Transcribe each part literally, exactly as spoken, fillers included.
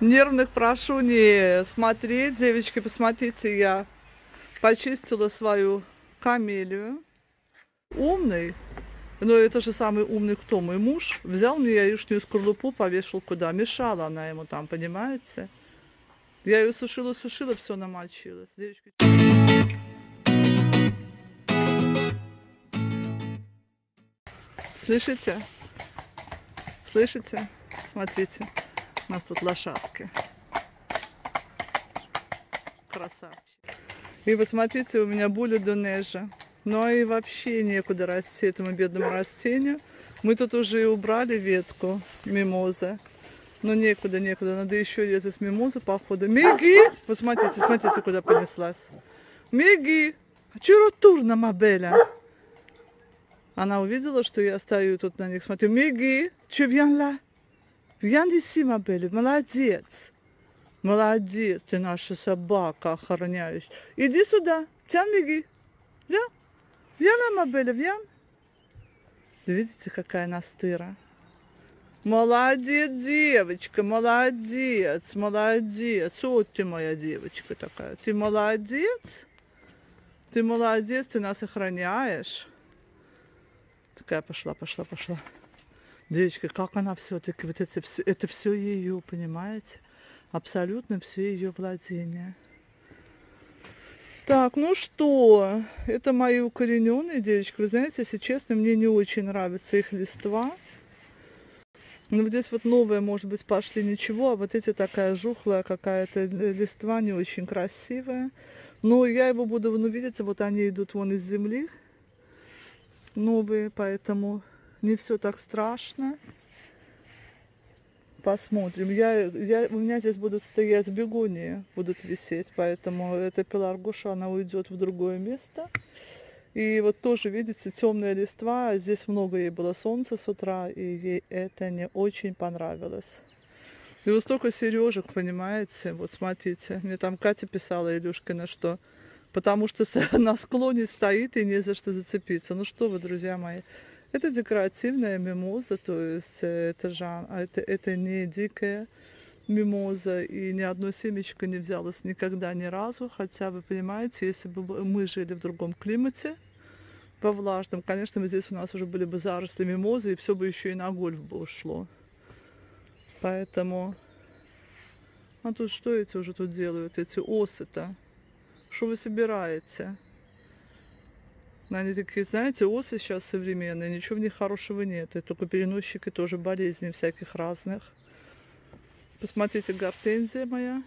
Нервных прошу не смотреть. Девочки, посмотрите, я почистила свою камелию. Умный, но это же самый умный кто? Мой муж взял мне яичную скорлупу, повешал куда? Мешала она ему там, понимаете? Я ее сушила, сушила, все намочилось. Девочки. Слышите? Слышите? Смотрите, у нас тут лошадки. Красавчик. И вот смотрите, у меня буля донежа. Ну и вообще некуда расти этому бедному растению. Мы тут уже и убрали ветку мимозы. Но некуда, некуда. Надо еще резать мимозу, походу. Миги! Вот смотрите, смотрите, куда понеслась. Миги! А чё ротурна, мабеля? Она увидела, что я стою тут на них, смотрю. Миги! Чё вьян ла? Вьян диси, мабеля. Молодец. Молодец, ты наша собака охраняющая. Иди сюда. Тян, Миги. Вьян. Вьян, мабеля, вьян. Видите, какая настыра? Молодец, девочка, молодец, молодец. Вот ты моя девочка такая. Ты молодец. Ты молодец, ты нас охраняешь. Такая пошла, пошла, пошла. Девочка, как она все-таки, вот это все, это все ее, понимаете? Абсолютно все ее владение. Так, ну что, это мои укорененные девочки. Вы знаете, если честно, мне не очень нравится их листва. Ну, здесь вот новые, может быть, пошли ничего, а вот эти такая жухлая какая-то листва, не очень красивая. Но я его буду, ну, видите, вот они идут вон из земли, новые, поэтому не все так страшно. Посмотрим. Я, я, у меня здесь будут стоять бегонии, будут висеть, поэтому эта пеларгоша, она уйдет в другое место. И вот тоже, видите, темная листва, здесь много ей было солнца с утра, и ей это не очень понравилось. И вот столько сережек, понимаете, вот смотрите, мне там Катя писала, Илюшкина, что потому что на склоне стоит и не за что зацепиться. Ну что вы, друзья мои, это декоративная мимоза, то есть это, жан, это, это не дикая мимоза, и ни одно семечко не взялось никогда ни разу, хотя вы понимаете, если бы мы жили в другом климате, во влажном, конечно, мы здесь у нас уже были бы заросли мимозы, и все бы еще и на гольф бы ушло. Поэтому, а тут что эти уже тут делают, эти осы-то? Что вы собираете? Они такие, знаете, осы сейчас современные, ничего в них хорошего нет, и только переносчики тоже болезней всяких разных. Посмотрите, гортензия моя.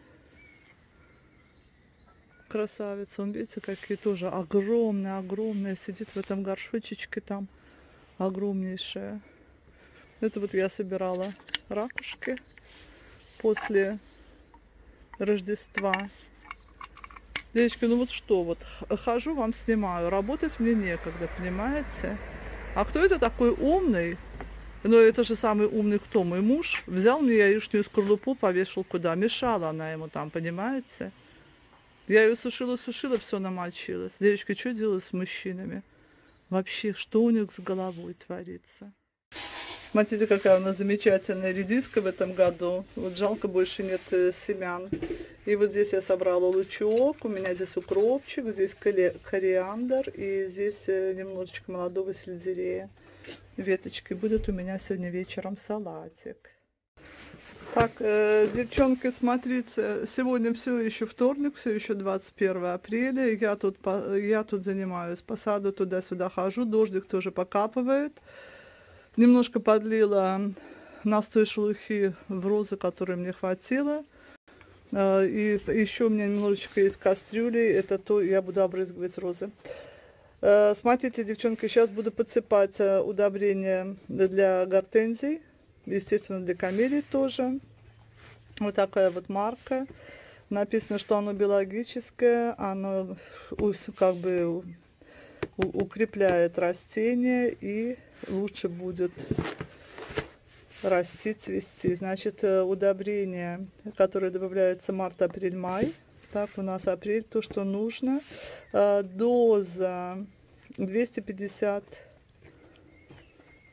Красавица. Он, видите, какие тоже огромные-огромные. Сидит в этом горшочечке там. Огромнейшая. Это вот я собирала ракушки после Рождества. Девочки, ну вот что, вот хожу, вам снимаю. Работать мне некогда, понимаете? А кто это такой умный? Но это же самый умный кто? Мой муж взял мне яичную скорлупу, повешал куда? Мешала она ему там, понимаете? Я ее сушила, сушила, все намочилось. Девочки, что делать с мужчинами? Вообще, что у них с головой творится? Смотрите, какая у нас замечательная редиска в этом году. Вот жалко, больше нет семян. И вот здесь я собрала лучок, у меня здесь укропчик, здесь кориандр и здесь немножечко молодого сельдерея. Веточки. Будет у меня сегодня вечером салатик. Так, э, девчонки, смотрите, сегодня все еще вторник, все еще двадцать первое апреля. Я тут, я тут занимаюсь по саду, туда-сюда хожу, дождик тоже покапывает. Немножко подлила настой шелухи в розы, которые мне хватило. Э, и еще у меня немножечко есть кастрюли, это то, я буду обрызгивать розы. Э, смотрите, девчонки, сейчас буду подсыпать удобрения для гортензий. Естественно, для камелий тоже. Вот такая вот марка. Написано, что оно биологическое, оно как бы укрепляет растения и лучше будет расти, цвести. Значит, удобрения, которые добавляются март, апрель, май. Так, у нас апрель, то, что нужно. Доза двести пятьдесят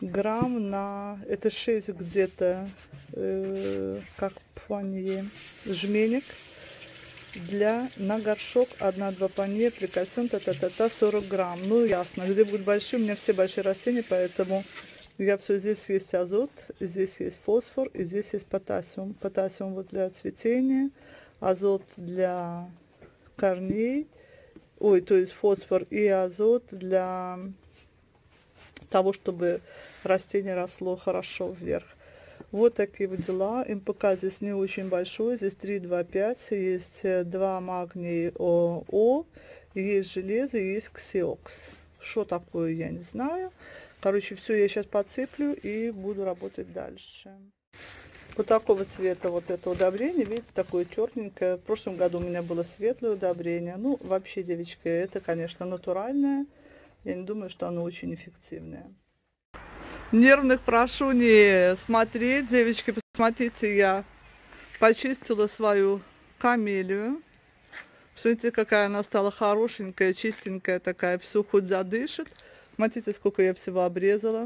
грамм на... Это шесть где-то, э, как панье, жменек. Для на горшок одна-два панье, аппликацион, та-та-та-та, сорок грамм. Ну, ясно, где будут большие, у меня все большие растения, поэтому я все, здесь есть азот, здесь есть фосфор, и здесь есть потасиум. Потасиум вот для цветения, азот для корней, ой, то есть фосфор и азот для того, чтобы растение росло хорошо вверх. Вот такие вот дела. эм пэ ка здесь не очень большой, здесь три, два, пять, есть два магний О, есть железо, есть ксиокс. Что такое, я не знаю. Короче, все я сейчас подсыплю и буду работать дальше. Вот такого цвета вот это удобрение, видите, такое черненькое. В прошлом году у меня было светлое удобрение. Ну, вообще, девочки, это, конечно, натуральное. Я не думаю, что оно очень эффективное. Нервных прошу не смотреть, девочки, посмотрите, я почистила свою камелию. Смотрите, какая она стала хорошенькая, чистенькая такая, все хоть задышит. Смотрите, сколько я всего обрезала.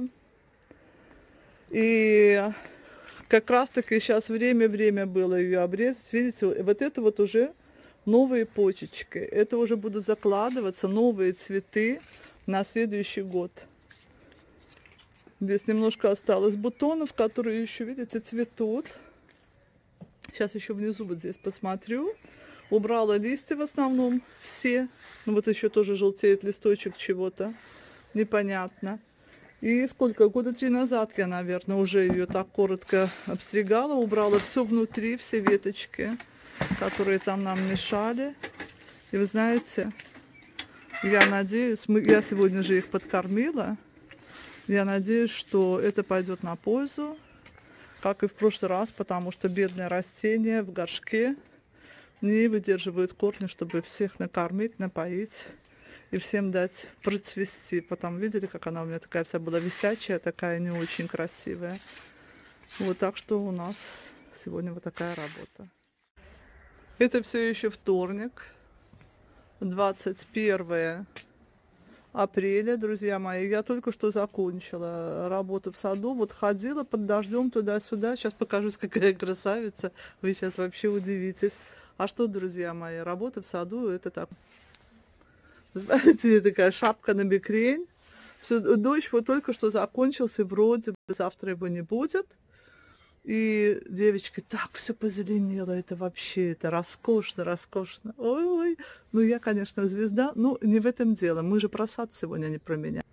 И как раз таки сейчас время-время было ее обрезать. Видите, вот это вот уже новые почечки. Это уже будут закладываться новые цветы на следующий год. Здесь немножко осталось бутонов, которые еще, видите, цветут. Сейчас еще внизу вот здесь посмотрю. Убрала листья в основном все. Ну вот еще тоже желтеет листочек чего-то. Непонятно. И сколько? Года три назад я, наверное, уже ее так коротко обстригала. Убрала все внутри, все веточки, которые там нам мешали. И вы знаете, я надеюсь, мы, я сегодня же их подкормила. Я надеюсь, что это пойдет на пользу, как и в прошлый раз, потому что бедные растения в горшке не выдерживают корни, чтобы всех накормить, напоить и всем дать процвести. Потом видели, как она у меня такая вся была висячая, такая не очень красивая. Вот так что у нас сегодня вот такая работа. Это все еще вторник, двадцать первое апреля, друзья мои. Я только что закончила работу в саду. Вот ходила под дождем туда-сюда. Сейчас покажусь, какая красавица. Вы сейчас вообще удивитесь. А что, друзья мои, работа в саду это так. Знаете, такая шапка на бекрень. Все, дождь вот только что закончился, вроде бы завтра его не будет. И девочки, так все позеленело, это вообще, это роскошно, роскошно. Ой-ой, ну я, конечно, звезда, но не в этом дело, мы же про сад сегодня, не про меня.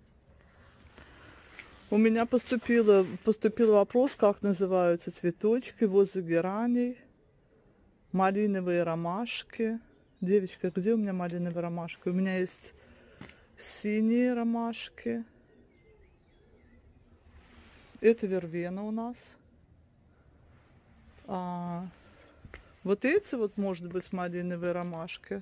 У меня поступило, поступил вопрос, как называются цветочки возле гераней, малиновые ромашки. Девочка, где у меня малиновые ромашки? У меня есть синие ромашки. Это вербена у нас. А, вот эти вот, может быть, малиновые ромашки.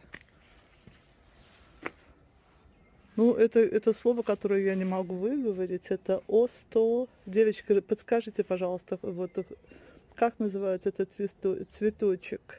Ну, это, это слово, которое я не могу выговорить. Это осто. Девочка, подскажите, пожалуйста, вот как называется этот цветочек.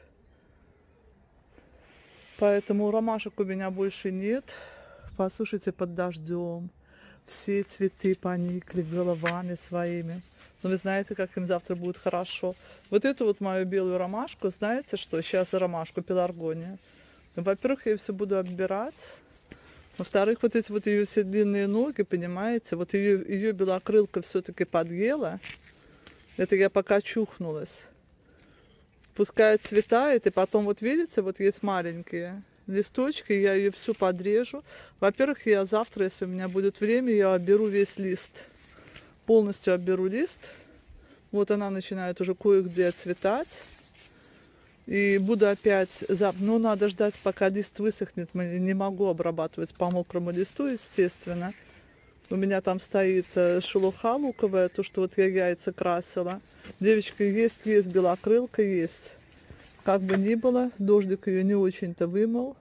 Поэтому ромашек у меня больше нет. Послушайте, под дождем. Все цветы поникли головами своими. Но вы знаете, как им завтра будет хорошо. Вот эту вот мою белую ромашку, знаете что? Сейчас ромашку, пеларгония. Во-первых, я ее все буду оббирать. Во-вторых, вот эти вот ее все длинные ноги, понимаете? Вот ее, ее белокрылка все-таки подъела. Это я пока чухнулась. Пускай цветает, и потом, вот видите, вот есть маленькие листочки, я ее всю подрежу. Во-первых, я завтра, если у меня будет время, я оберу весь лист. Полностью оберу лист. Вот она начинает уже кое-где цветать. И буду опять... Но надо ждать, пока лист высохнет. Не могу обрабатывать по мокрому листу, естественно. У меня там стоит шелуха луковая, то, что вот я яйца красила. Девочка, есть, есть белокрылка, есть. Как бы ни было, дождик ее не очень-то вымыл.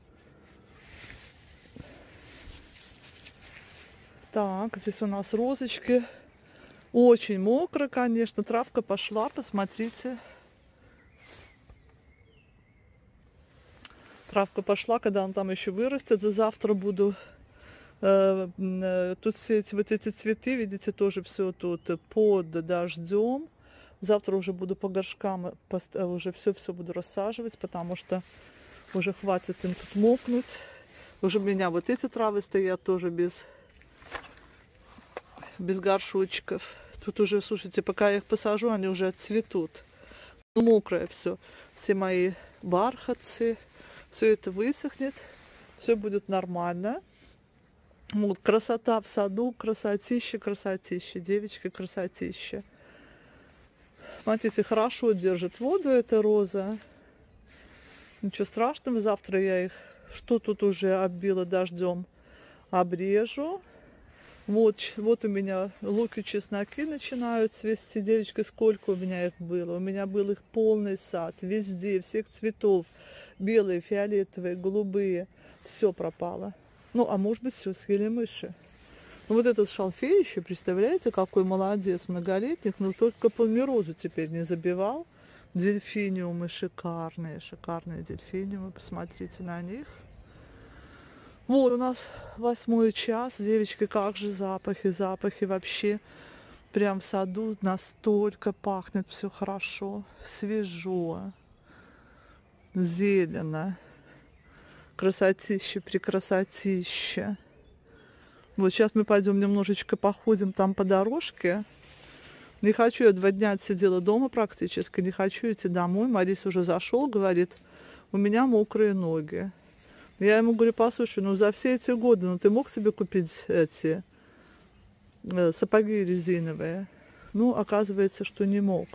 Так, здесь у нас розочки. Очень мокро, конечно. Травка пошла, посмотрите. Травка пошла, когда она там еще вырастет. Завтра буду Э, м, э, Тут все эти вот эти цветы, видите, тоже все тут под дождем. Завтра уже буду по горшкам, э, пост- э, уже все-все буду рассаживать, потому что уже хватит им тут мокнуть. Уже у меня вот эти травы стоят тоже без, без горшочков. Тут уже, слушайте, пока я их посажу, они уже отцветут. Ну, мокрое все. Все мои бархатцы. Все это высохнет. Все будет нормально. Вот, красота в саду, красотища, красотища. Девочка, красотища. Смотрите, хорошо держит воду эта роза. Ничего страшного, завтра я их, что тут уже оббила дождем, обрежу. Вот, вот у меня луки, чесноки начинают цвести. Девочка, сколько у меня их было? У меня был их полный сад, везде, всех цветов. Белые, фиолетовые, голубые. Все пропало. Ну, а может быть, все съели мыши. Ну, вот этот шалфей еще, представляете, какой молодец, многолетних, но только полмерозу теперь не забивал. Дельфиниумы шикарные, шикарные дельфиниумы, посмотрите на них. Вот у нас восьмой час, девочки, как же запахи, запахи вообще. Прям в саду настолько пахнет все хорошо, свежо, зелено, красотища, прекрасотища. Вот сейчас мы пойдем немножечко походим там по дорожке. Не хочу, я два дня отсидела дома практически, не хочу идти домой. Марис уже зашел, говорит, у меня мокрые ноги. Я ему говорю, послушай, ну за все эти годы, ну ты мог себе купить эти э, сапоги резиновые? Ну, оказывается, что не мог.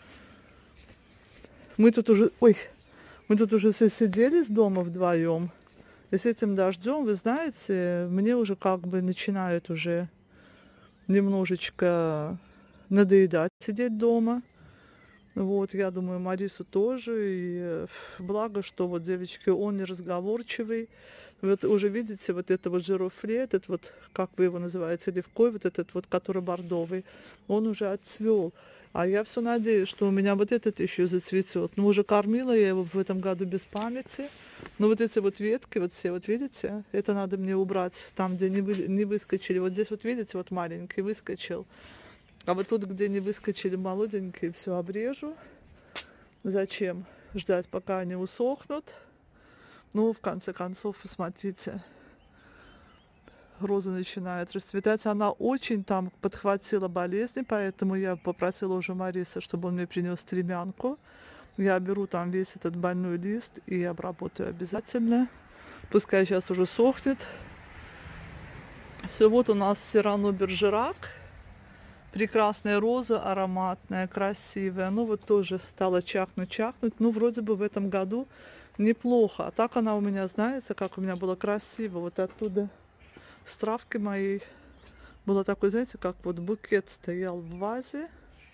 Мы тут уже, ой, мы тут уже сидели с дома вдвоем. И с этим дождем, вы знаете, мне уже как бы начинает уже немножечко надоедать сидеть дома. Вот, я думаю, Марису тоже. И благо, что вот, девочки, он не разговорчивый. Вот уже видите, вот это вот жирофле, этот вот, как вы его называете, левкой, вот этот вот, который бордовый, он уже отцвел. А я все надеюсь, что у меня вот этот еще зацветет. Ну, уже кормила я его в этом году без памяти. Но вот эти вот ветки, вот все, вот видите, это надо мне убрать там, где не, вы, не выскочили. Вот здесь вот видите, вот маленький выскочил. А вот тут, где не выскочили молоденькие, все обрежу. Зачем ждать, пока они усохнут? Ну, в конце концов, посмотрите, роза начинает расцветать. Она очень там подхватила болезни, поэтому я попросила уже Мариса, чтобы он мне принес стремянку. Я беру там весь этот больной лист и обработаю обязательно. Пускай сейчас уже сохнет. Все, вот у нас Сирано Бержерак. Прекрасная роза, ароматная, красивая. Ну вот тоже стала чахнуть-чахнуть. Ну, вроде бы в этом году неплохо. А так она у меня, знаете, как у меня было красиво. Вот оттуда с травкой моей было такой, знаете, как вот букет стоял в вазе.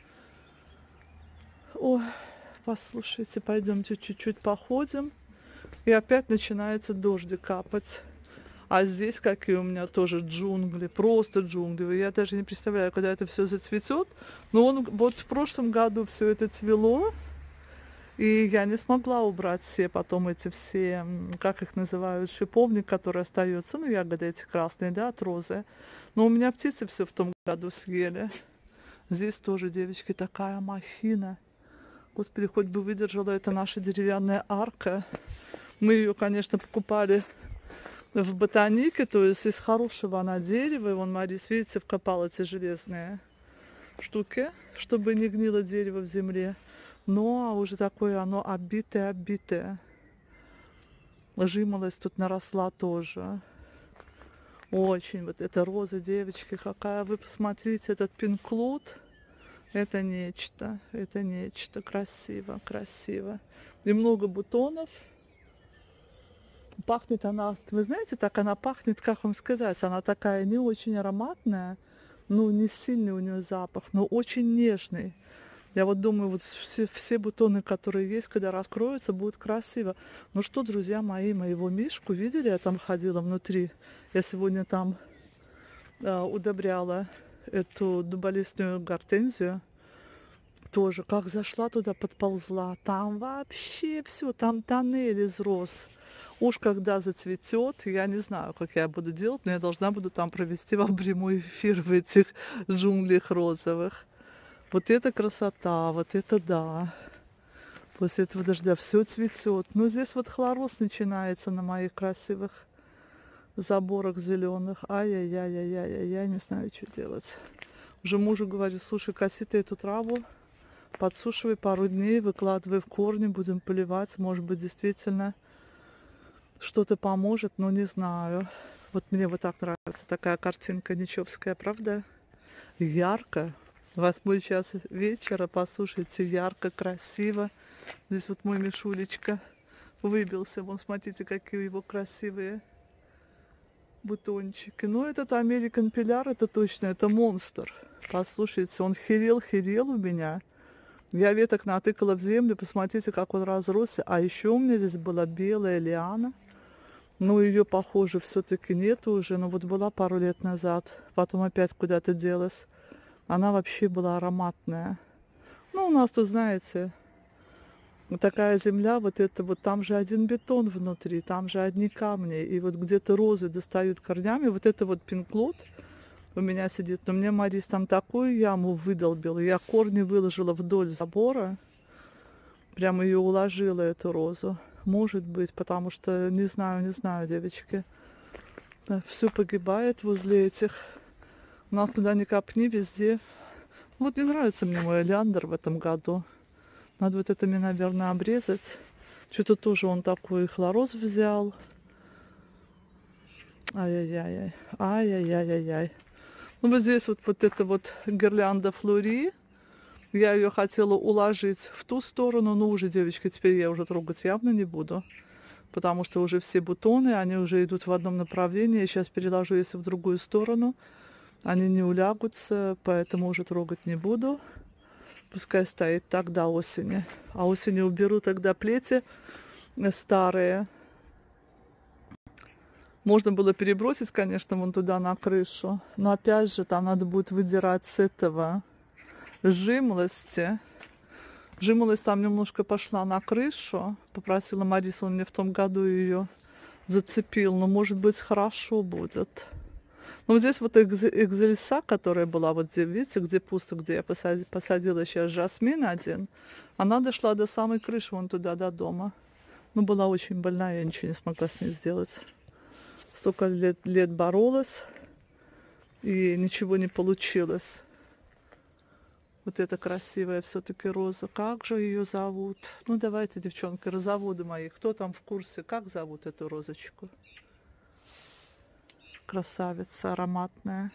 Ой, послушайте, пойдемте чуть-чуть походим. И опять начинается дождик капать. А здесь какие у меня тоже джунгли, просто джунгли. Я даже не представляю, когда это все зацветет. Но он, вот в прошлом году все это цвело. И я не смогла убрать все потом эти все, как их называют, шиповник, который остается. Ну, ягоды эти красные, да, от розы. Но у меня птицы все в том году съели. Здесь тоже, девочки, такая махина. Господи, хоть бы выдержала эта наша деревянная арка. Мы ее, конечно, покупали в ботанике, то есть из хорошего она дерева. И вон Марис, видите, вкопал эти железные штуки, чтобы не гнило дерево в земле. Но уже такое оно оббитое-оббитое. Жимолость тут наросла тоже. Очень. Вот эта роза, девочки, какая. Вы посмотрите, этот пинклуд. Это нечто. Это нечто. Красиво, красиво. И много бутонов. Пахнет она, вы знаете, так она пахнет, как вам сказать, она такая не очень ароматная, ну, не сильный у нее запах, но очень нежный. Я вот думаю, вот все, все бутоны, которые есть, когда раскроются, будет красиво. Ну что, друзья мои, моего мишку видели? Я там ходила внутри. Я сегодня там э, удобряла эту дуболистную гортензию. Тоже, как зашла туда, подползла. Там вообще все, там тоннель из роз. Уж когда зацветет, я не знаю, как я буду делать, но я должна буду там провести вам прямой эфир в этих джунглях розовых. Вот это красота, вот это да. После этого дождя все цветет. Но здесь вот хлорост начинается на моих красивых заборах зеленых. Ай-яй-яй-яй-яй, я не знаю, что делать. Уже мужу говорю, слушай, коси ты эту траву, подсушивай пару дней, выкладывай в корни, будем поливать. Может быть, действительно что-то поможет, но не знаю. Вот мне вот так нравится такая картинка ничевская, правда? Ярко. Восьмой час вечера, послушайте, ярко, красиво. Здесь вот мой Мишулечка выбился. Вон, смотрите, какие его красивые бутончики. Но этот American Pilar, это точно, это монстр. Послушайте, он херел-херел у меня. Я веток натыкала в землю, посмотрите, как он разросся. А еще у меня здесь была белая лиана. Ну, ее, похоже, все-таки нету уже. Но вот была пару лет назад. Потом опять куда-то делась. Она вообще была ароматная. Ну, у нас тут, знаете, такая земля, вот это вот, там же один бетон внутри, там же одни камни. И вот где-то розы достают корнями. Вот это вот пинклот у меня сидит. Но мне Марис там такую яму выдолбила. Я корни выложила вдоль забора. Прямо ее уложила, эту розу. Может быть, потому что, не знаю, не знаю, девочки. Все погибает возле этих. У нас куда ни копни, везде. Вот не нравится мне мой олеандр в этом году. Надо вот это мне, наверное, обрезать. Что-то тоже он такой хлороз взял. Ай-яй-яй. Ай-яй-яй-яй. Ну вот здесь вот, вот эта вот гирлянда флори. Я ее хотела уложить в ту сторону, но уже, девочки, теперь я уже трогать явно не буду. Потому что уже все бутоны, они уже идут в одном направлении. Я сейчас переложу, если в другую сторону. Они не улягутся, поэтому уже трогать не буду. Пускай стоит так до осени. А осенью уберу тогда плети старые. Можно было перебросить, конечно, вон туда на крышу. Но опять же, там надо будет выдирать с этого жимолости. Жимолость там немножко пошла на крышу. Попросила Мариса, он мне в том году ее зацепил. Но, может быть, хорошо будет. Ну, вот здесь вот экзельса, которая была вот здесь, видите, где пусто, где я посадила, посадила сейчас жасмин один, она дошла до самой крыши, вон туда, до дома. Ну, была очень больная, я ничего не смогла с ней сделать. Столько лет, лет боролась, и ничего не получилось. Вот эта красивая все-таки роза. Как же ее зовут? Ну, давайте, девчонки, розоводы мои, кто там в курсе, как зовут эту розочку? Красавица, ароматная.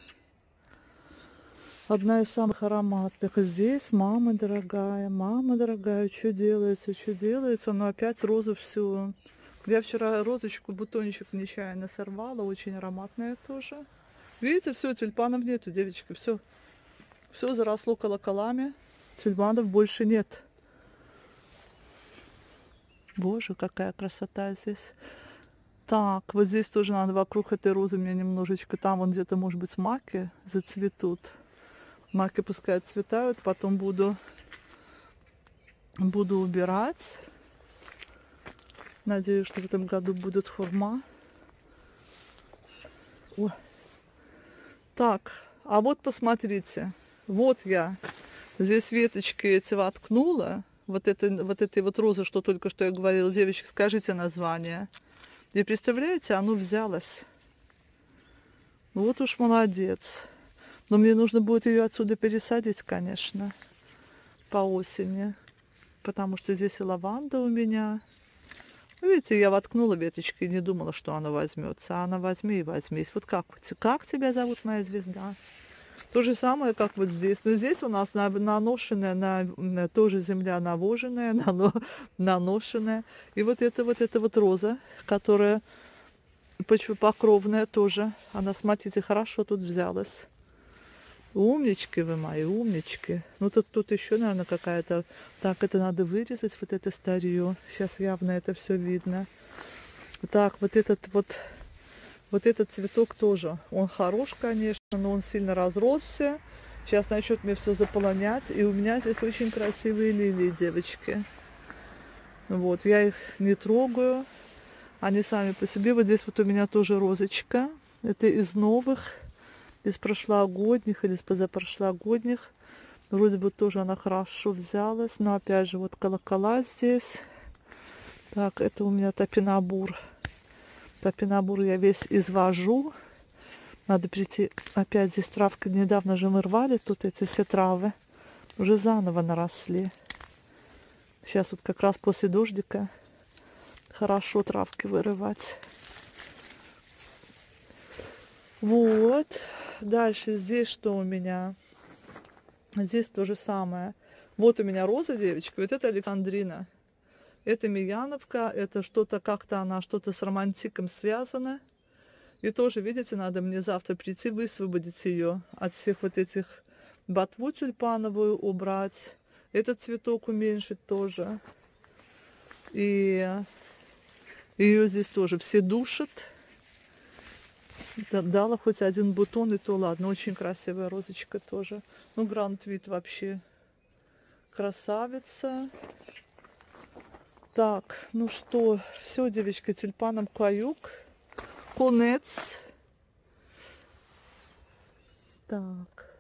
Одна из самых ароматных. Здесь, мама дорогая, мама дорогая, что делается, что делается. Но опять розу всю. Я вчера розочку, бутончик нечаянно сорвала. Очень ароматная тоже. Видите, все, тюльпанов нету, девочки. Все, все заросло колоколами. Тюльпанов больше нет. Боже, какая красота здесь. Так, вот здесь тоже надо вокруг этой розы мне немножечко, там вон где-то, может быть, маки зацветут. Маки пускай отцветают, потом буду, буду убирать. Надеюсь, что в этом году будет хурма. О. Так, а вот посмотрите, вот я здесь веточки эти воткнула. Вот, это, вот этой вот розы, что только что я говорила, девочки, скажите название. И представляете, оно взялось. Вот уж молодец. Но мне нужно будет ее отсюда пересадить, конечно, по осени. Потому что здесь и лаванда у меня. Видите, я воткнула веточки и не думала, что она возьмется. А она возьми и возьмись. Вот как, как тебя зовут, моя звезда? То же самое, как вот здесь. Но здесь у нас наношенная, на, на, тоже земля навоженная, нано, наношенная. И вот это вот эта вот роза, которая почвопокровная тоже. Она, смотрите, хорошо тут взялась. Умнички вы мои, умнички. Ну тут, тут еще, наверное, какая-то... Так, это надо вырезать, вот это старье. Сейчас явно это все видно. Так, вот этот вот... Вот этот цветок тоже, он хорош, конечно, но он сильно разросся. Сейчас начнет мне все заполонять. И у меня здесь очень красивые лилии, девочки. Вот, я их не трогаю. Они сами по себе. Вот здесь вот у меня тоже розочка. Это из новых, из прошлогодних или из позапрошлогодних. Вроде бы тоже она хорошо взялась. Но опять же вот колокола здесь. Так, это у меня топинамбур. Топинамбур я весь извожу. Надо прийти. Опять здесь травка. Недавно же мы рвали тут эти все травы. Уже заново наросли. Сейчас вот как раз после дождика хорошо травки вырывать. Вот. Дальше здесь что у меня? Здесь то же самое. Вот у меня роза, девочка. Вот это Александрина. Это Мияновка. Это что-то как-то она, что-то с романтиком связано. И тоже, видите, надо мне завтра прийти, высвободить ее от всех вот этих ботву тюльпановую убрать. Этот цветок уменьшить тоже. И ее здесь тоже все душат. Дала хоть один бутон, и то ладно. Очень красивая розочка тоже. Ну, Гранд Вит вообще красавица. Так, ну что, все, девочки, тюльпаном каюк. Конец. Так.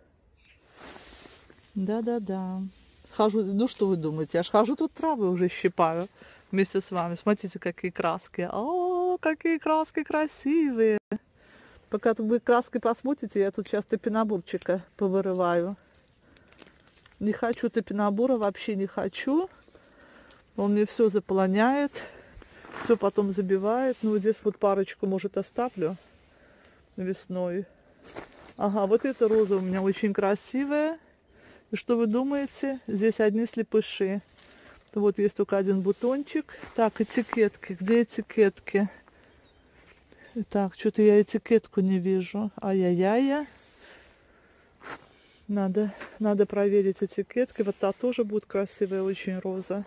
Да-да-да. Хожу, ну что вы думаете, я ж хожу тут травы уже щипаю вместе с вами. Смотрите, какие краски. О, какие краски красивые. Пока вы краской посмотрите, я тут сейчас топинамбурчика повырываю. Не хочу топинамбура, вообще не хочу. Он мне все заполоняет, все потом забивает. Ну, вот здесь вот парочку, может, оставлю весной. Ага, вот эта роза у меня очень красивая. И что вы думаете? Здесь одни слепыши. Вот есть только один бутончик. Так, этикетки. Где этикетки? Так, что-то я этикетку не вижу. Ай-яй-яй. Надо, надо проверить этикетки. Вот та тоже будет красивая очень роза.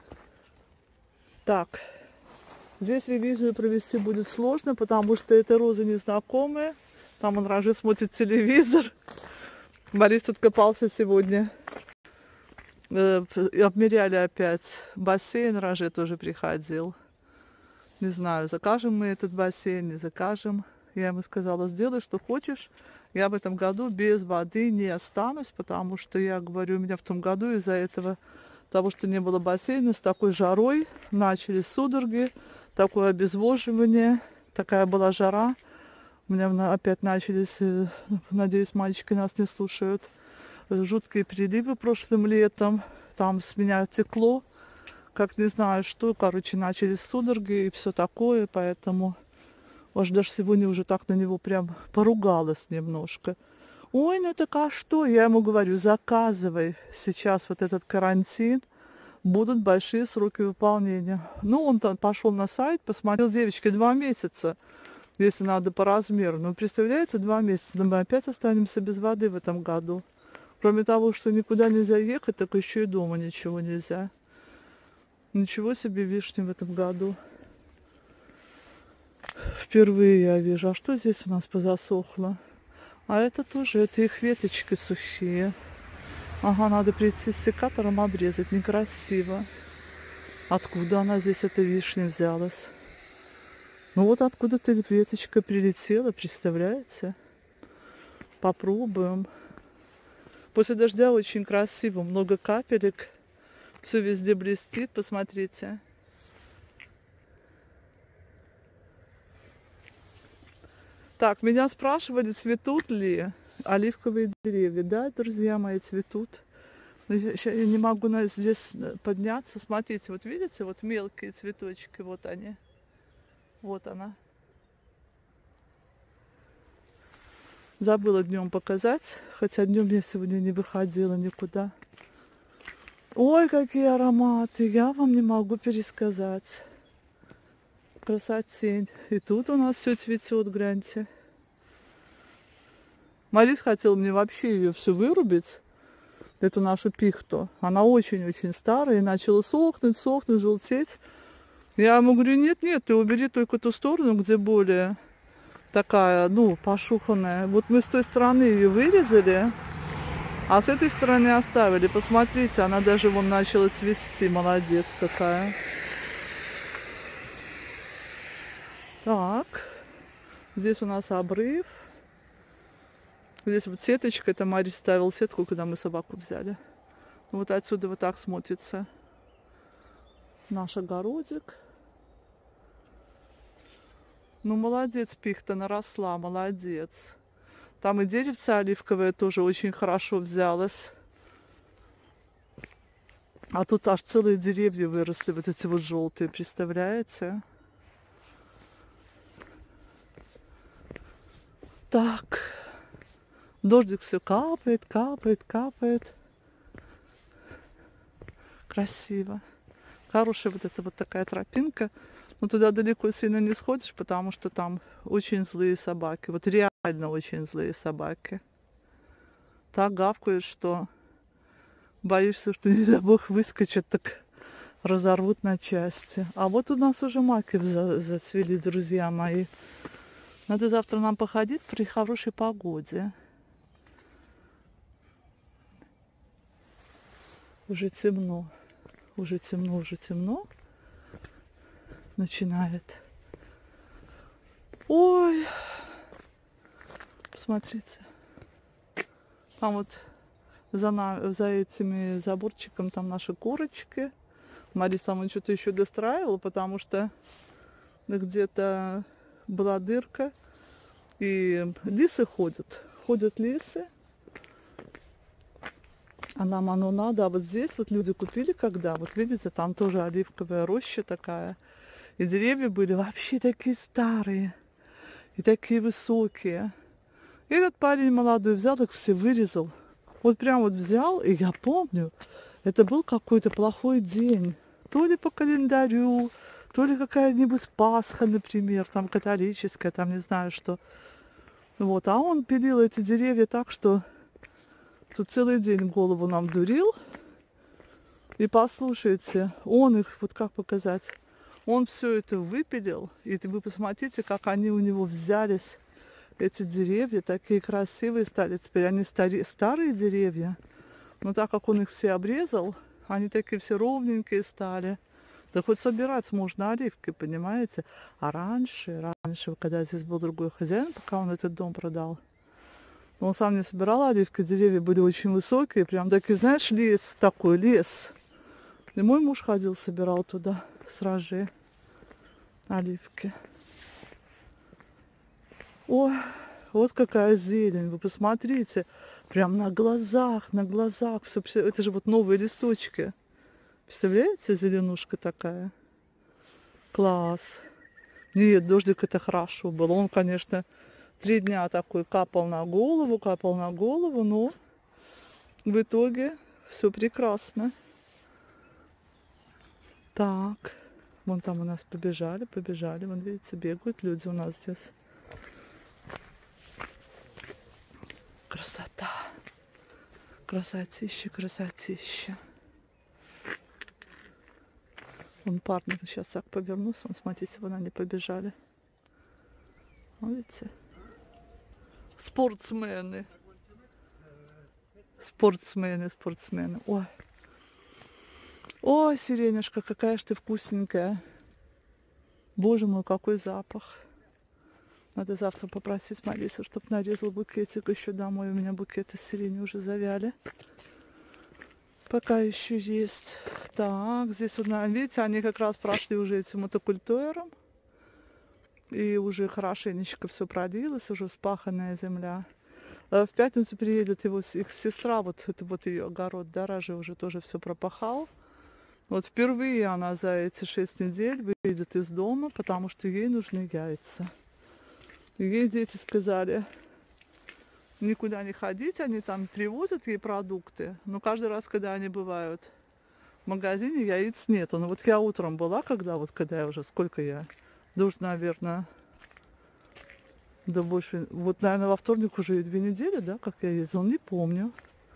Так. Здесь ревизию провести будет сложно, потому что эта роза незнакомая. Там он раньше смотрит телевизор. Борис тут копался сегодня. Э, обмеряли опять бассейн. Роже тоже приходил. Не знаю, закажем мы этот бассейн, не закажем. Я ему сказала, сделай, что хочешь. Я в этом году без воды не останусь, потому что, я говорю, у меня в том году из-за этого, того, что не было бассейна, с такой жарой начались судороги, такое обезвоживание, такая была жара. У меня опять начались, надеюсь, мальчики нас не слушают, жуткие приливы прошлым летом. Там с меня текло, как не знаю что. Короче, начались судороги и все такое. Поэтому аж даже сегодня уже так на него прям поругалась немножко. Ой, ну так а что? Я ему говорю, заказывай. Сейчас вот этот карантин. Будут большие сроки выполнения. Ну, он там пошел на сайт, посмотрел, девочки, два месяца. Если надо по размеру. Ну, представляете, два месяца. Но мы опять останемся без воды в этом году. Кроме того, что никуда нельзя ехать, так еще и дома ничего нельзя. Ничего себе вишни в этом году. Впервые я вижу. А что здесь у нас позасохло? А это тоже, это их веточки сухие. Ага, надо прийти с секатором обрезать. Некрасиво. Откуда она здесь, эта вишня, взялась? Ну вот откуда-то веточка прилетела, представляете? Попробуем. После дождя очень красиво, много капелек. Все везде блестит, посмотрите. Так, меня спрашивали, цветут ли оливковые деревья. Да, друзья мои, цветут. Но я, я не могу здесь подняться. Смотрите, вот видите, вот мелкие цветочки, вот они. Вот она. Забыла днем показать, хотя днем я сегодня не выходила никуда. Ой, какие ароматы, я вам не могу пересказать. Красотень. И тут у нас все цветет, гляньте. Марис хотел мне вообще ее все вырубить, эту нашу пихту. Она очень-очень старая и начала сохнуть, сохнуть, желтеть. Я ему говорю, нет-нет, ты убери только ту сторону, где более такая, ну, пошуханная. Вот мы с той стороны ее вырезали, а с этой стороны оставили. Посмотрите, она даже вон начала цвести. Молодец какая. Так, здесь у нас обрыв. Здесь вот сеточка, это Марий ставил сетку, когда мы собаку взяли. Вот отсюда вот так смотрится наш огородик. Ну, молодец, пихта наросла, молодец. Там и деревце оливковое тоже очень хорошо взялось. А тут аж целые деревья выросли, вот эти вот желтые, представляете? Так, дождик все капает, капает, капает. Красиво. Хорошая вот эта вот такая тропинка. Но туда далеко сильно не сходишь, потому что там очень злые собаки. Вот реально очень злые собаки. Так гавкают, что боишься, что, не дай бог, выскочат, так разорвут на части. А вот у нас уже маки зацвели, друзья мои. Надо завтра нам походить при хорошей погоде. Уже темно. Уже темно, уже темно. Начинает. Ой. Посмотрите. Там вот за, на, за этими заборчиком там наши курочки. Марис там он что-то еще достраивал, потому что где-то была дырка. И лисы ходят. Ходят лисы. А нам оно надо. А вот здесь вот люди купили когда. Вот видите, там тоже оливковая роща такая. И деревья были вообще такие старые. И такие высокие. И этот парень молодой взял, их все вырезал. Вот прям вот взял. И я помню, это был какой-то плохой день. То ли по календарю, то ли какая-нибудь Пасха, например, там католическая, там не знаю что. Вот, а он пилил эти деревья так, что тут целый день голову нам дурил. И послушайте, он их, вот как показать, он все это выпилил. И вы посмотрите, как они у него взялись, эти деревья, такие красивые стали. Теперь они стари, старые деревья, но так как он их все обрезал, они такие все ровненькие стали. Да хоть собирать можно оливки, понимаете? А раньше, раньше, когда здесь был другой хозяин, пока он этот дом продал, он сам не собирал оливки, деревья были очень высокие, прям такие, знаешь, лес такой, лес. И мой муж ходил, собирал туда с рожей оливки. Ой, вот какая зелень, вы посмотрите, прям на глазах, на глазах, все, это же вот новые листочки. Представляете, зеленушка такая? Класс. Нет, дождик это хорошо был. Он, конечно, три дня такой капал на голову, капал на голову, но в итоге все прекрасно. Так, вон там у нас побежали, побежали. Вон, видите, бегают люди у нас здесь. Красота. Красотища, красотища. Вон парни, сейчас так повернусь, вон, смотрите, вон они побежали. Видите? Спортсмены. Спортсмены, спортсмены. Ой. Ой, сиренюшка, какая ж ты вкусненькая. Боже мой, какой запах. Надо завтра попросить Марису, чтобы нарезал букетик еще домой. У меня букеты сирени уже завяли. Пока еще есть. Так, здесь вот, видите, они как раз прошли уже этим мотокультуром. И уже хорошенечко все продлилось, уже вспаханная земля. В пятницу приедет его их сестра, вот это вот ее огород, да, Ражи уже тоже все пропахал. Вот впервые она за эти шесть недель выйдет из дома, потому что ей нужны яйца. И ей дети сказали никуда не ходить, они там привозят ей продукты, но каждый раз, когда они бывают в магазине, яиц нету. Ну вот я утром была, когда вот, когда я уже, сколько я, да уж, наверное, да больше, вот, наверное, во вторник уже две недели, да, как я ездила, не помню.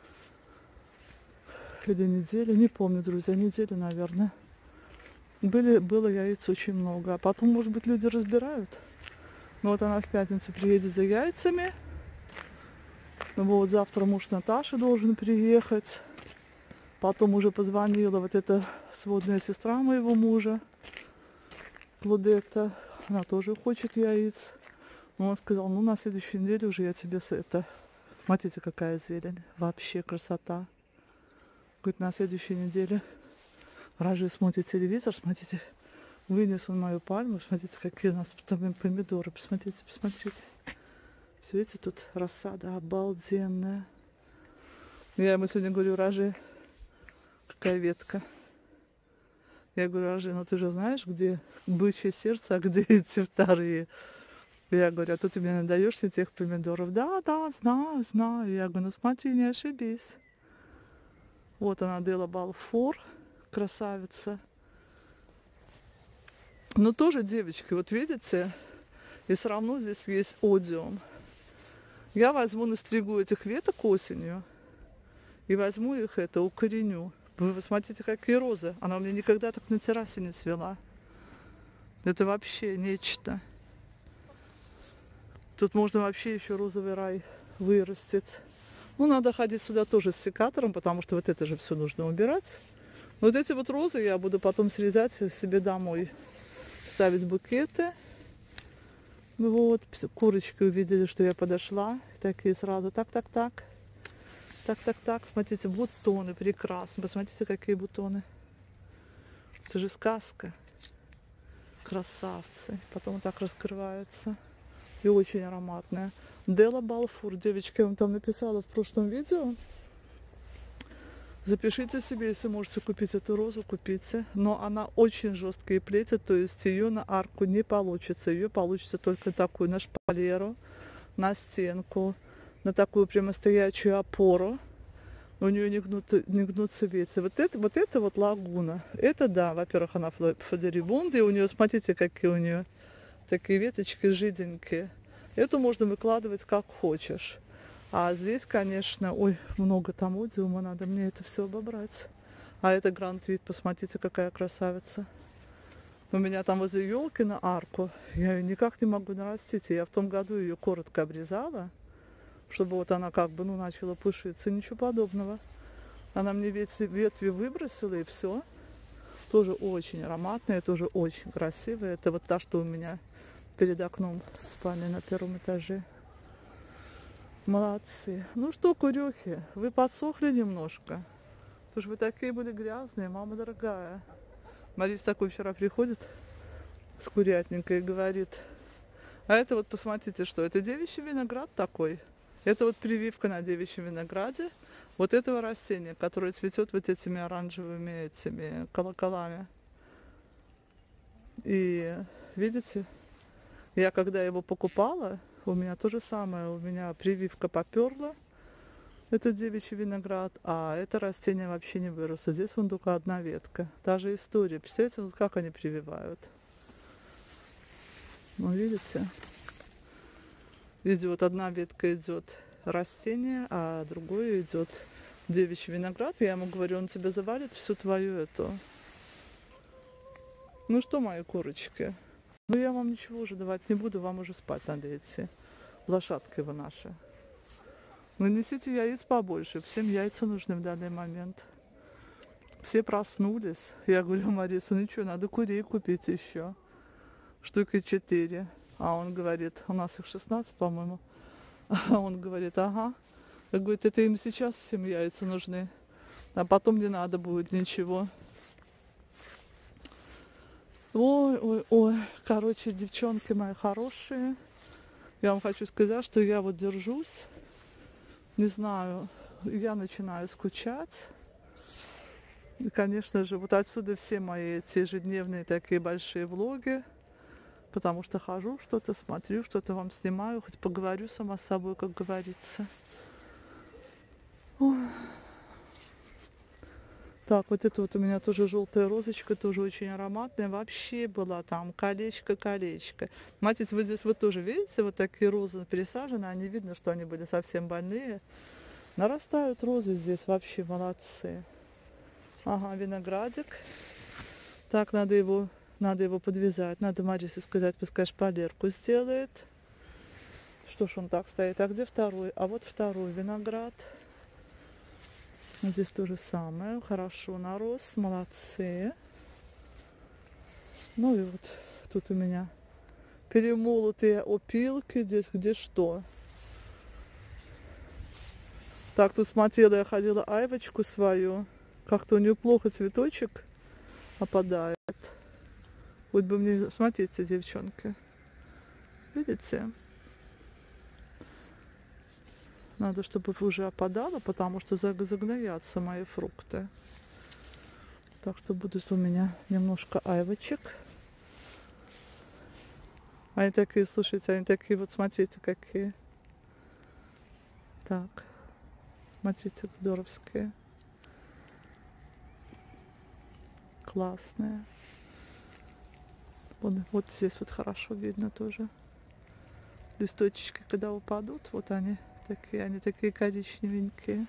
Или неделю, не помню, друзья, неделю, наверное. Были, было яиц очень много, а потом, может быть, люди разбирают. Ну вот она в пятницу приедет за яйцами. Вот завтра муж Наташи должен приехать. Потом уже позвонила вот эта сводная сестра моего мужа, Клудетта. она тоже хочет яиц. Но он сказал, ну на следующей неделе уже я тебе с это... Смотрите, какая зелень. Вообще красота. Говорит, на следующей неделе Ражи смотрит телевизор, смотрите, вынес он мою пальму, смотрите, какие у нас там помидоры, посмотрите, посмотрите. Все, видите, тут рассада обалденная. Я ему сегодня говорю, Ражи, какая ветка. Я говорю, Ражи, ну ты же знаешь, где бычье сердце, а где эти вторые. Я говорю, а то ты мне надаешь этих помидоров. Да, да, знаю, знаю. Я говорю, ну смотри, не ошибись. Вот она, Дела Балфор, красавица. Но тоже девочки, вот видите, и все равно здесь есть одиум. Я возьму, настригу этих веток осенью и возьму их это, укореню. Вы посмотрите, какие розы. Она у меня никогда так на террасе не цвела. Это вообще нечто. Тут можно вообще еще розовый рай вырастить. Ну, надо ходить сюда тоже с секатором, потому что вот это же все нужно убирать. Вот эти вот розы я буду потом срезать себе домой. Ставить букеты. Вот, курочки увидели, что я подошла. Такие сразу, так-так-так. Так-так-так. Смотрите, бутоны прекрасно. Посмотрите, какие бутоны. Это же сказка. Красавцы. Потом вот так раскрываются. И очень ароматная. Дела Балфур. Девочки, я вам там написала в прошлом видео. Запишите себе, если можете купить эту розу, купите. Но она очень жесткие плети, то есть ее на арку не получится. Ее получится только такую на шпалеру, на стенку, на такую прямо стоячую опору. У нее не, гнут, не гнутся ветви. Вот это, вот это вот лагуна. Это да, во-первых, она флорибунда, и у нее, смотрите, какие у нее такие веточки жиденькие. Эту можно выкладывать как хочешь. А здесь, конечно, ой, много там одиума, надо мне это все обобрать. А это Гранд Вид, посмотрите, какая красавица. У меня там возле елки на арку, я ее никак не могу нарастить. Я в том году ее коротко обрезала, чтобы вот она как бы, ну, начала пушиться. Ничего подобного. Она мне ветви, ветви выбросила, и все. Тоже очень ароматная, тоже очень красивая. Это вот та, что у меня перед окном в спальне на первом этаже. Молодцы. Ну что, курехи, вы подсохли немножко? Потому что вы такие были грязные, мама дорогая. Марис такой вчера приходит с курятникой и говорит, а это вот посмотрите, что это девичий виноград такой. Это вот прививка на девичьем винограде вот этого растения, которое цветет вот этими оранжевыми этими колоколами. И видите, я когда его покупала, у меня то же самое, у меня прививка поперла, это девичий виноград, а это растение вообще не выросло. Здесь вон только одна ветка. Та же история. Представляете, вот как они прививают? Ну, видите? Видите, вот одна ветка идет растение, а другое идет девичий виноград. Я ему говорю, он тебе завалит всю твою эту. Ну что, мои курочки? Ну, я вам ничего уже давать не буду, вам уже спать надо идти. Лошадки вы наши. Нанесите яиц побольше. Всем яйца нужны в данный момент. Все проснулись. Я говорю Марису, ну что, надо курей купить еще. Штуки четыре. А он говорит, у нас их шестнадцать, по-моему. А он говорит, ага. Я говорю, это им сейчас всем яйца нужны. А потом не надо будет ничего. Ой, ой, ой. Короче, девчонки мои хорошие. Я вам хочу сказать, что я вот держусь. Не знаю, я начинаю скучать. И, конечно же, вот отсюда все мои эти ежедневные такие большие влоги. Потому что хожу, что-то смотрю, что-то вам снимаю, хоть поговорю сама с собой, как говорится. Ой. Так, вот это вот у меня тоже желтая розочка, тоже очень ароматная. Вообще была там колечко-колечко. Смотрите, вот здесь вот тоже, видите, вот такие розы пересажены. Они видно, что они были совсем больные. Нарастают розы здесь, вообще молодцы. Ага, виноградик. Так, надо его, надо его подвязать. Надо Марису сказать, пускай шпалерку сделает. Что ж он так стоит? А где второй? А вот второй виноград. Здесь то же самое. Хорошо нарос. Молодцы. Ну и вот тут у меня перемолотые опилки, здесь где что. Так, тут смотрела, я ходила айвочку свою. Как-то у нее плохо цветочек опадает. Вот бы мне, смотрите, девчонки. Видите? Надо, чтобы уже опадало, потому что загноятся мои фрукты. Так что будут у меня немножко айвочек. Они такие, слушайте, они такие, вот смотрите, какие. Так. Смотрите, здоровские. Классные. Вот, вот здесь вот хорошо видно тоже. Листочки, когда упадут, вот они такие, они такие коричневенькие.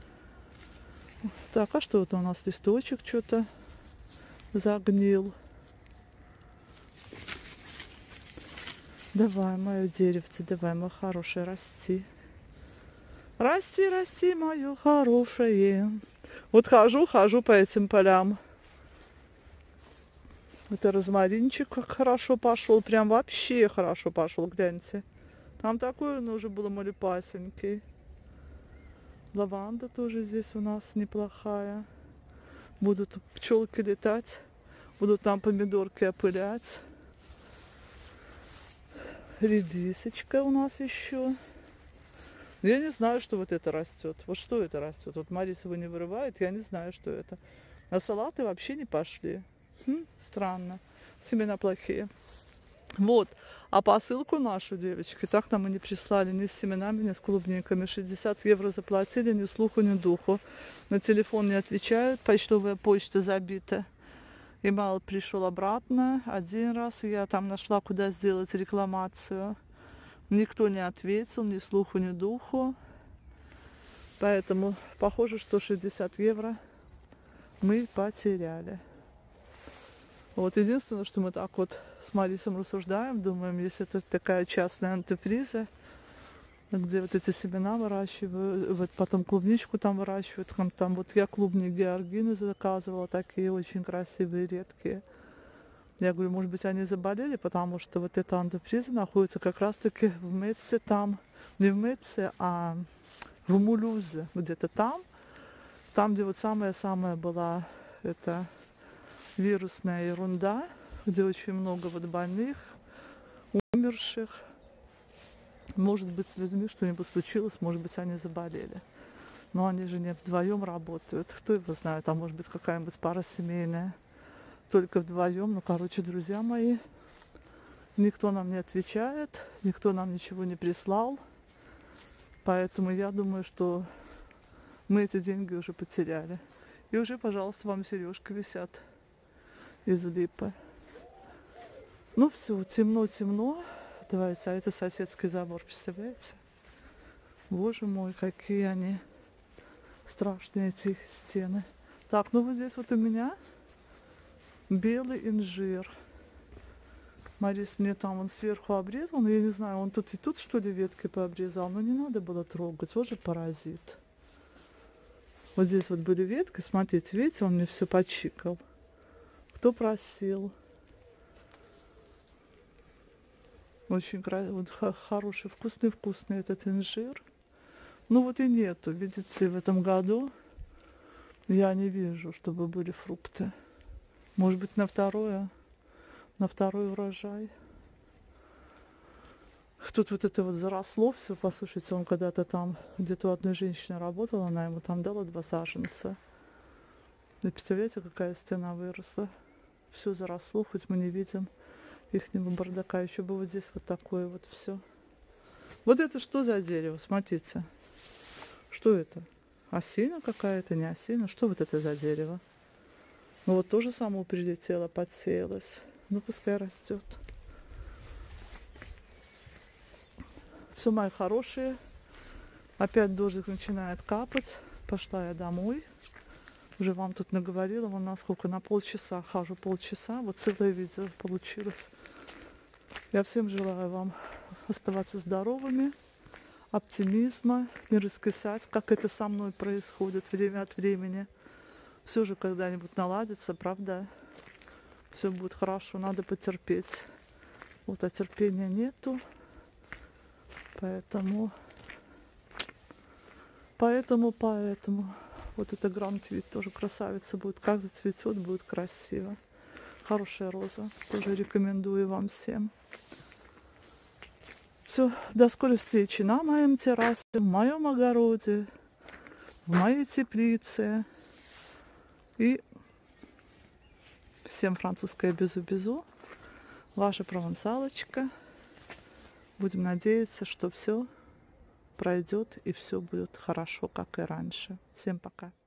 Так, а что это у нас? Листочек что-то загнил. Давай, мое деревце, давай, мое хорошее, расти. Расти, расти, мое хорошее. Вот хожу, хожу по этим полям. Это розмаринчик как хорошо пошел. Прям вообще хорошо пошел, гляньте. Там такой он уже был малюпасенький. Лаванда тоже здесь у нас неплохая. Будут пчелки летать. Будут там помидорки опылять. Редисочка у нас еще. Я не знаю, что вот это растет. Вот что это растет? Вот Мариса его не вырывает, я не знаю, что это. А салаты вообще не пошли. Хм, странно. Семена плохие. Вот. А посылку нашу, девочки, так нам и не прислали ни с семенами, ни с клубниками. шестьдесят евро заплатили, ни слуху, ни духу. На телефон не отвечают, почтовая почта забита. Имейл пришел обратно один раз, и я там нашла, куда сделать рекламацию. Никто не ответил, ни слуху, ни духу. Поэтому похоже, что шестьдесят евро мы потеряли. Вот единственное, что мы так вот с Марисом рассуждаем, думаем, если это такая частная антреприза, где вот эти семена выращивают, вот потом клубничку там выращивают, там, там вот я клубник георгины заказывала, такие очень красивые, редкие. Я говорю, может быть, они заболели, потому что вот эта антреприза находится как раз-таки в Меце там, не в Меце, а в Мулюзе, где-то там, там, где вот самая-самая была эта вирусная ерунда, где очень много вот больных, умерших. Может быть, с людьми что-нибудь случилось, может быть, они заболели. Но они же не вдвоем работают. Кто его знает, а может быть, какая-нибудь пара семейная. Только вдвоем. Ну, короче, друзья мои, никто нам не отвечает, никто нам ничего не прислал. Поэтому я думаю, что мы эти деньги уже потеряли. И уже, пожалуйста, вам сережки висят из липы. Ну все, темно-темно. Давайте, а это соседский забор, представляете? Боже мой, какие они страшные, эти стены. Так, ну вот здесь вот у меня белый инжир. Марис мне там он сверху обрезал, но я не знаю, он тут и тут что ли ветки пообрезал, но не надо было трогать, вот же паразит. Вот здесь вот были ветки, смотрите, видите, он мне все почикал. Кто просил? Очень вот, хороший, вкусный-вкусный этот инжир. Ну вот и нету, видите, в этом году я не вижу, чтобы были фрукты. Может быть, на второе, на второй урожай. Тут вот это вот заросло все, послушайте, он когда-то там, где-то у одной женщины работала, она ему там дала два саженца. И представляете, какая стена выросла? Все заросло, хоть мы не видим ихнего бардака. Еще бы вот здесь вот такое вот все. Вот это что за дерево? Смотрите. Что это? Осина какая-то, не осина? Что вот это за дерево? Ну вот тоже само прилетело, подсеялось. Ну пускай растет. Все, мои хорошие. Опять дождик начинает капать. Пошла я домой. Уже вам тут наговорила, вон на сколько, на полчаса хожу, полчаса. Вот целое видео получилось. Я всем желаю вам оставаться здоровыми, оптимизма, не раскисать, как это со мной происходит время от времени. Все же когда-нибудь наладится, правда? Все будет хорошо, надо потерпеть. Вот, а терпения нету. Поэтому, поэтому, поэтому. Вот эта гранд-вид тоже красавица будет. Как зацветет, будет красиво. Хорошая роза. Тоже рекомендую вам всем. Все, до скорой встречи на моем террасе, в моем огороде, в моей теплице. И всем французское безу-безу. Ваша провансалочка. Будем надеяться, что все пройдет и все будет хорошо, как и раньше. Всем пока.